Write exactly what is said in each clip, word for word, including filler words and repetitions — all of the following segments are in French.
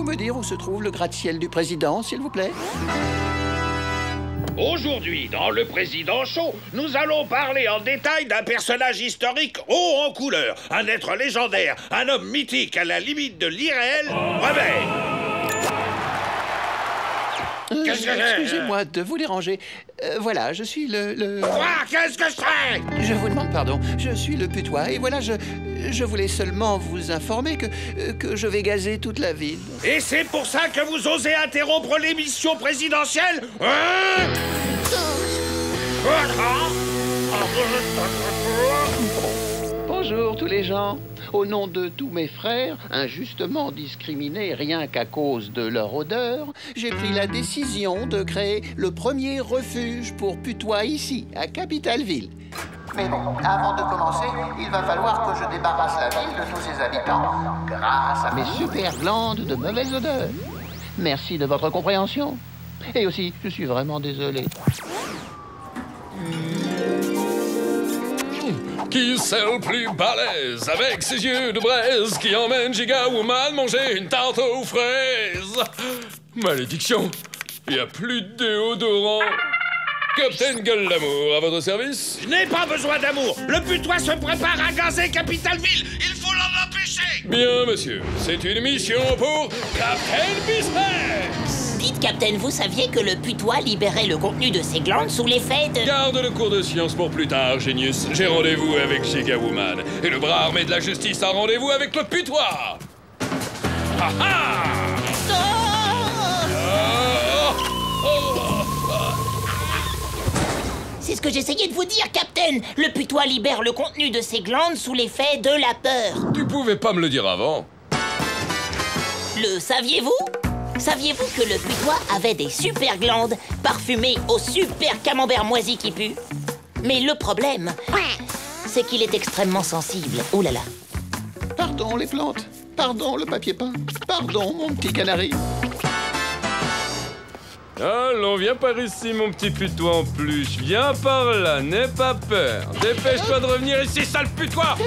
me dire où se trouve le gratte-ciel du président, s'il vous plaît? Aujourd'hui, dans Le Président Show, nous allons parler en détail d'un personnage historique haut en couleur, un être légendaire, un homme mythique à la limite de l'irréel. Réveil! Euh, Qu'est-ce que c'est? Excusez-moi de vous déranger. Euh, voilà, je suis le... le... Quoi? Qu'est-ce que c'est? Je vous demande pardon. Je suis le putois et voilà, je... Je voulais seulement vous informer que... euh, que je vais gazer toute la ville. Et c'est pour ça que vous osez interrompre l'émission présidentielle? Hein? Bonjour tous les gens. Au nom de tous mes frères, injustement discriminés rien qu'à cause de leur odeur, j'ai pris la décision de créer le premier refuge pour putois ici, à Capitalville. Mais bon, avant de commencer, il va falloir que je débarrasse la ville de tous ses habitants, grâce à mes super glandes de mauvaise odeur. Merci de votre compréhension. Et aussi, je suis vraiment désolé. Qui c'est le plus balèze avec ses yeux de braise qui emmène Giga Woman manger une tarte aux fraises? Malédiction, il n'y a plus de déodorant. Captain Gueule d'Amour, à votre service? Je n'ai pas besoin d'amour. Le putois se prépare à gazer Capitalville. Il faut l'en empêcher. Bien, monsieur, c'est une mission pour Captain Biceps. Dites, Captain, vous saviez que le putois libérait le contenu de ses glandes sous l'effet de... Garde le cours de science pour plus tard, Génius. J'ai rendez-vous avec Giga Woman. Et le bras armé de la justice a rendez-vous avec le putois. Ha ha! C'est ce que j'essayais de vous dire, Captain. Le putois libère le contenu de ses glandes sous l'effet de la peur. Tu pouvais pas me le dire avant? Le saviez-vous? Saviez-vous que le putois avait des super glandes parfumées au super camembert moisi qui pue? Mais le problème, c'est qu'il est extrêmement sensible. Oh là là. Pardon les plantes, pardon le papier peint, pardon mon petit canari. Allons, viens par ici, mon petit putois en peluche. Viens par là, n'aie pas peur. Dépêche-toi de revenir ici, sale putois!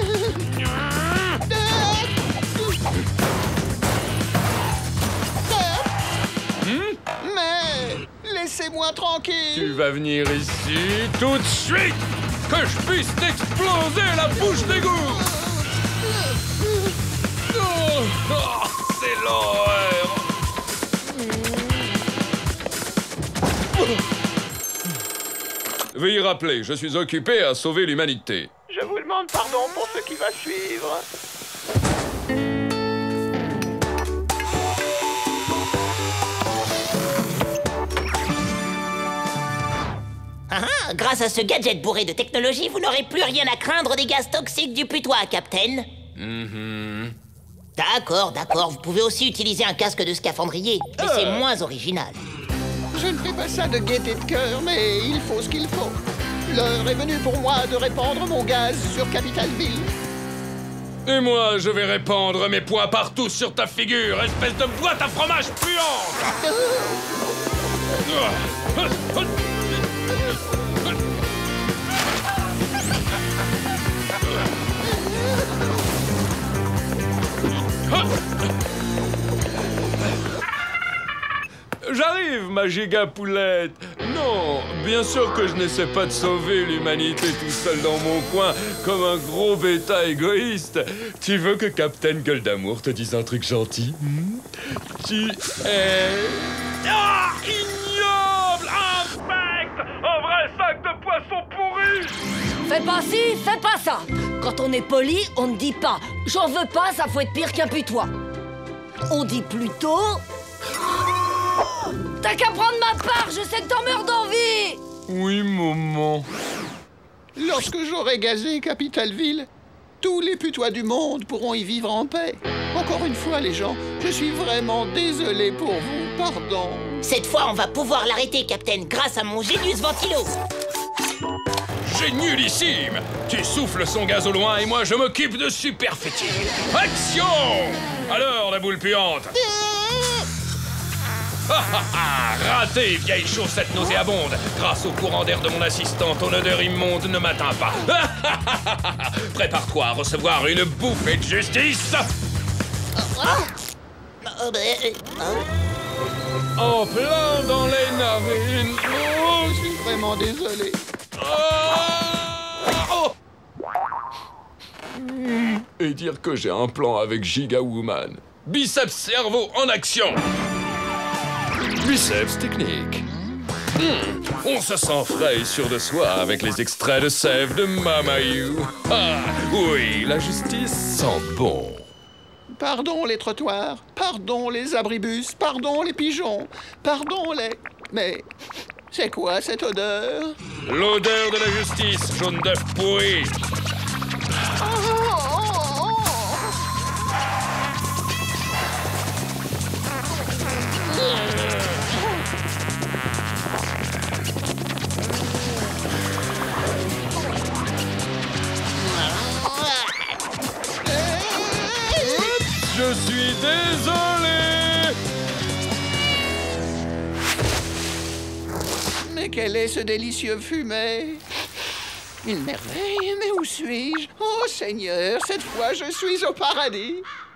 Hmm? Mais laissez-moi tranquille. Tu vas venir ici tout de suite, que je puisse t'exploser la bouche d'égout. Oh, oh, c'est l'horreur. Veuillez rappeler, je suis occupé à sauver l'humanité. Je vous demande pardon pour ce qui va suivre. Ah ah, grâce à ce gadget bourré de technologie, vous n'aurez plus rien à craindre des gaz toxiques du putois, Captain. Mm-hmm. D'accord, d'accord, vous pouvez aussi utiliser un casque de scaphandrier, mais c'est moins original. Je ne fais pas ça de gaieté de cœur, mais il faut ce qu'il faut. L'heure est venue pour moi de répandre mon gaz sur Capitalville. Et moi, je vais répandre mes poings partout sur ta figure, espèce de boîte à fromage puante. J'arrive, ma giga poulette. Non, bien sûr que je n'essaie pas de sauver l'humanité tout seul dans mon coin, comme un gros bêta égoïste. Tu veux que Captain Gueule d'Amour te dise un truc gentil? hmm? Tu es... Ah, ignoble, infect, un vrai sac de poisson pourri. Fais pas ci, fais pas ça. Quand on est poli, on ne dit pas « j'en veux pas, ça faut être pire qu'un putois ». On dit plutôt « t'as qu'à prendre ma part, je sais que t'en meurs d'envie ». Oui, maman. Lorsque j'aurai gazé Capitalville, tous les putois du monde pourront y vivre en paix. Encore une fois, les gens, je suis vraiment désolé pour vous, pardon. Cette fois, on va pouvoir l'arrêter, Captain, grâce à mon Génius Ventilo. Génialissime! Tu souffles son gaz au loin et moi je m'occupe de Superfétile. Action! Alors, la boule puante! Ah ah ah! Raté, vieille chaussette nauséabonde! Grâce au courant d'air de mon assistante, ton odeur immonde ne m'atteint pas. Prépare-toi à recevoir une bouffée de justice! Oh, bah, euh, oh. En plein dans les narines. Oh, Je suis vraiment désolé. Ah oh. Et dire que j'ai un plan avec Giga Woman. Biceps cerveau en action. Biceps technique. Hmm, on se sent frais et sûr de soi avec les extraits de sève de Mama You. Ah, oui, la justice sent bon. Pardon les trottoirs, pardon les abribus, pardon les pigeons, pardon les... Mais c'est quoi cette odeur? L'odeur de la justice, jaune d'œuf pourri. Je suis désolé. Mais quel est ce délicieux fumet? Une merveille, mais où suis-je? Oh Seigneur, cette fois je suis au paradis.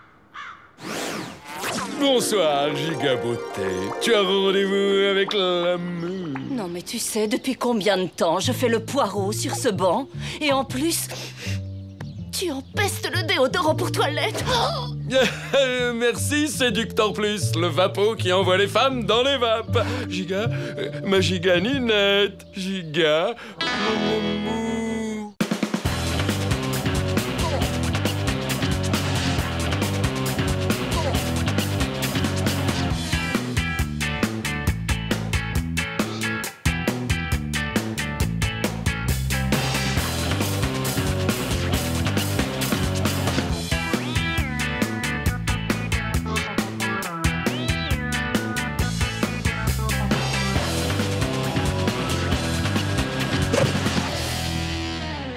Bonsoir, Giga Beauté. Tu as rendez-vous avec l'amour. Non mais tu sais, depuis combien de temps je fais le poireau sur ce banc? Et en plus, tu empestes le déodorant pour toilette. Oh Merci, Séducteur Plus, le vapeau qui envoie les femmes dans les vapes. Giga, euh, ma giga ninette. Giga, mon amour.